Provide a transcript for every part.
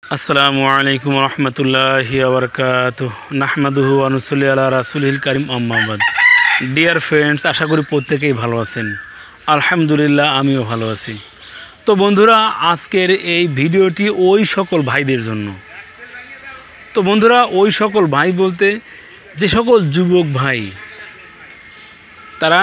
আসসালামু আলাইকুম রহমতুল্লাহি ওয়াবারাকাতুহু নাহমাদুহু ওয়া নুসাল্লি আলা রাসূলিল কারীম আম্মা বাদ। ডিয়ার ফ্রেন্ডস, আশা করি প্রত্যেকেই ভালো আছেন। আলহামদুলিল্লাহ, আমিও ভালো আছি। তো বন্ধুরা, আজকের এই ভিডিওটি ওই সকল ভাইদের জন্য। তো বন্ধুরা, ওই সকল ভাই বলতে যে সকল যুবক ভাই তারা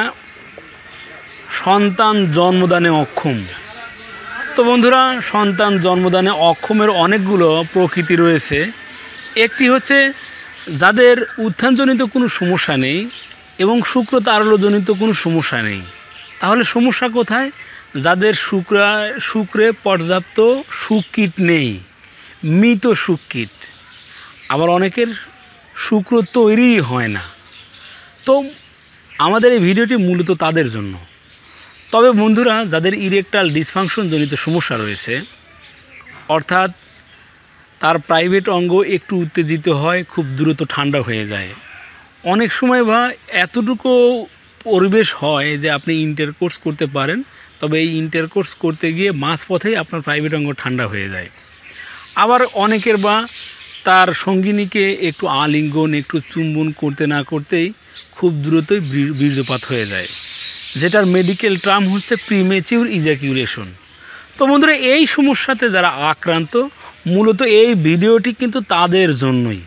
সন্তান জন্মদানে অক্ষম। তো বন্ধুরা, সন্তান জন্মদানে অক্ষমের অনেকগুলো প্রকৃতি রয়েছে। একটি হচ্ছে যাদের উত্থানজনিত কোনো সমস্যা নেই এবং শুক্রতারল্যজনিত কোনো সমস্যা নেই। তাহলে সমস্যা কোথায়? যাদের শুক্রে পর্যাপ্ত শুক্রকীট নেই, মৃত শুক্রকীট। আবার অনেকের শুক্র তৈরিই হয় না। তো আমাদের এই ভিডিওটি মূলত তাদের জন্য। তবে বন্ধুরা, যাদের ইরেকটাল ডিসফাংশন জনিত সমস্যা রয়েছে, অর্থাৎ তার প্রাইভেট অঙ্গ একটু উত্তেজিত হয়, খুব দ্রুত ঠান্ডা হয়ে যায়, অনেক সময় বা এতটুকু পরিবেশ হয় যে আপনি ইন্টারকোর্স করতে পারেন, তবে এই ইন্টারকোর্স করতে গিয়ে মাঝপথেই আপনার প্রাইভেট অঙ্গ ঠান্ডা হয়ে যায়। আবার অনেকের বা তার সঙ্গিনীকে একটু আলিঙ্গন, একটু চুম্বন করতে না করতেই খুব দ্রুতই বীর্যপাত হয়ে যায়, যেটার মেডিকেল টার্ম হচ্ছে প্রিমেচিউর ইজাকিউলেশন। তো বন্ধুরা, এই সমস্যাতে যারা আক্রান্ত, মূলত এই ভিডিওটি কিন্তু তাদের জন্যই।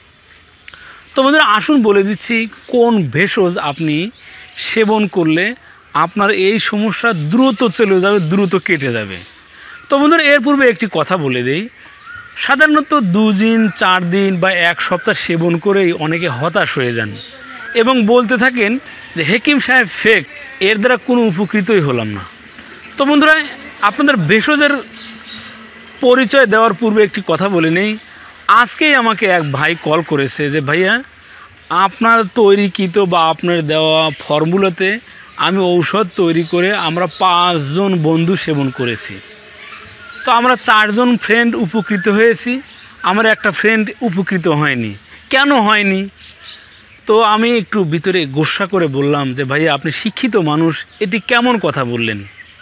তো বন্ধুরা, আসুন বলে দিচ্ছি কোন ভেষজ আপনি সেবন করলে আপনার এই সমস্যা দ্রুত চলে যাবে, দ্রুত কেটে যাবে। তো বন্ধুরা, এর পূর্বে একটি কথা বলে দেই। সাধারণত 2 দিন, 4 দিন বা 1 সপ্তাহ সেবন করেই অনেকে হতাশ হয়ে যান এবং বলতে থাকেন যে হেকিম সাহেব ফেক, এর দ্বারা কোনো উপকৃতই হলাম না। তো বন্ধুরা, আপনাদের ভেষজের পরিচয় দেওয়ার পূর্বে একটি কথা বলে নেই। আজকেই আমাকে এক ভাই কল করেছে যে ভাইয়া, আপনার তৈরিকৃত বা আপনার দেওয়া ফর্মুলাতে আমি ঔষধ তৈরি করে আমরা 5 জন বন্ধু সেবন করেছি। তো আমরা 4 জন ফ্রেন্ড উপকৃত হয়েছি, আমার একটা ফ্রেন্ড উপকৃত হয়নি। কেন হয়নি? তো আমি একটু ভিতরে গোসা করে বললাম যে ভাইয়া, আপনি শিক্ষিত মানুষ, এটি কেমন কথা বললেন?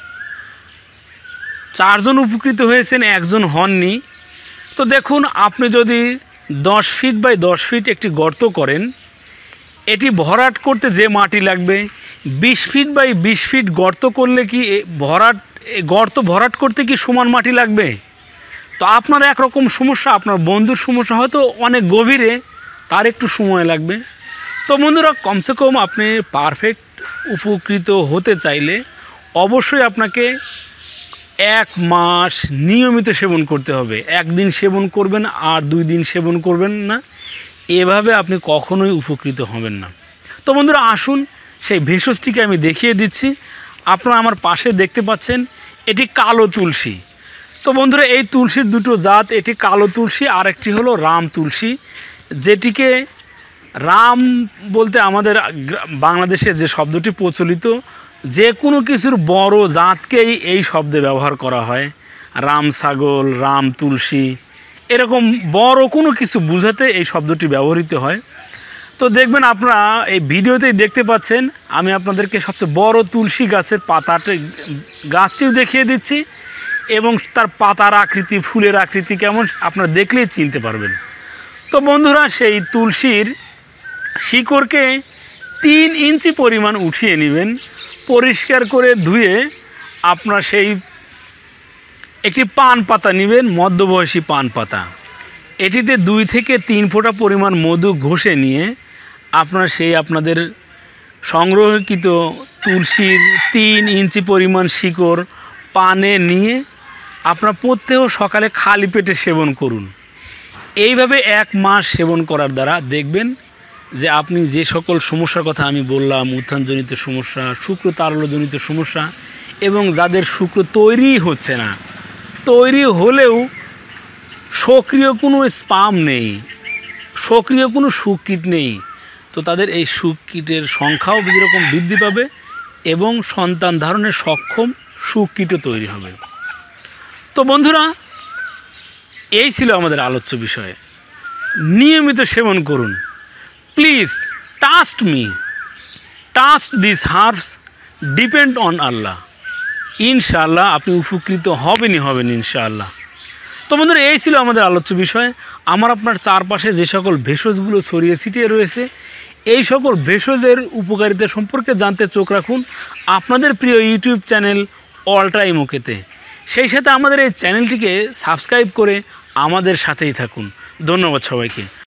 4 জন উপকৃত হয়েছেন, 1 জন হননি। তো দেখুন, আপনি যদি 10 ফিট বাই 10 ফিট একটি গর্ত করেন, এটি ভরাট করতে যে মাটি লাগবে, 20 ফিট বাই 20 ফিট গর্ত করলে কি গর্ত ভরাট করতে কি সমান মাটি লাগবে? তো আপনার একরকম সমস্যা, আপনার বন্ধুর সমস্যা হয়তো অনেক গভীরে, তার একটু সময় লাগবে। তো বন্ধুরা, কমসে কম আপনি পারফেক্ট উপকৃত হতে চাইলে অবশ্যই আপনাকে 1 মাস নিয়মিত সেবন করতে হবে। 1 দিন সেবন করবেন আর 2 দিন সেবন করবেন না, এভাবে আপনি কখনোই উপকৃত হবেন না। তো বন্ধুরা, আসুন সেই ভেষজটিকে আমি দেখিয়ে দিচ্ছি। আপনারা আমার পাশে দেখতে পাচ্ছেন, এটি কালো তুলসী। তো বন্ধুরা, এই তুলসীর 2টো জাত, এটি কালো তুলসী আর একটি হলো রাম তুলসী। যেটিকে রাম বলতে আমাদের বাংলাদেশে যে শব্দটি প্রচলিত, যে কোনো কিছুর বড় জাতকেই এই শব্দে ব্যবহার করা হয়। রাম ছাগল, রাম তুলসী, এরকম বড় কোনো কিছু বোঝাতে এই শব্দটি ব্যবহৃত হয়। তো দেখবেন, আপনারা এই ভিডিওতেই দেখতে পাচ্ছেন, আমি আপনাদেরকে সবচেয়ে বড় তুলসী গাছের গাছটিও দেখিয়ে দিচ্ছি এবং তার পাতার আকৃতি, ফুলের আকৃতি কেমন আপনারা দেখলেই চিনতে পারবেন। তো বন্ধুরা, সেই তুলসীর শিকড়কে 3 ইঞ্চি পরিমাণ উঠিয়ে নেবেন, পরিষ্কার করে ধুয়ে আপনার সেই একটি পান পাতা নেবেন, মধ্যবয়সী পান পাতা। এটিতে 2 থেকে 3 ফোঁটা পরিমাণ মধু ঘষে নিয়ে আপনাদের সংগ্রহকৃত তুলসীর 3 ইঞ্চি পরিমাণ শিকড় পানে নিয়ে আপনার প্রত্যেহ সকালে খালি পেটে সেবন করুন। এইভাবে 1 মাস সেবন করার দ্বারা দেখবেন যে আপনি যে সকল সমস্যার কথা আমি বললাম, উত্থানজনিত সমস্যা, শুক্রতারল্যজনিত সমস্যা, এবং যাদের শুক্র তৈরি হচ্ছে না, তৈরি হলেও সক্রিয় কোনো স্পাম নেই, সক্রিয় কোনো শুক্রকীট নেই, তো তাদের এই শুক্রকীটের সংখ্যাও যেরকম বৃদ্ধি পাবে এবং সন্তান ধারণের সক্ষম শুক্রকীটও তৈরি হবে। তো বন্ধুরা, এই ছিল আমাদের আলোচ্য বিষয়। নিয়মিত সেবন করুন। Please trust me, trust this herbs, depend on আল্লাহ। ইনশাআল্লাহ আপনি উপকৃত হবেন ইনশাআল্লাহ। তো বন্ধুরা, এই ছিল আমাদের আলোচ্য বিষয়। আমার আপনার চারপাশে যে সকল ভেষজগুলো ছড়িয়ে ছিটিয়ে রয়েছে, এই সকল ভেষজের উপকারিতা সম্পর্কে জানতে চোখ রাখুন আপনাদের প্রিয় ইউটিউব চ্যানেল অল টাইম ওকেতে। সেই সাথে আমাদের এই চ্যানেলটিকে সাবস্ক্রাইব করে আমাদের সাথেই থাকুন। ধন্যবাদ সবাইকে।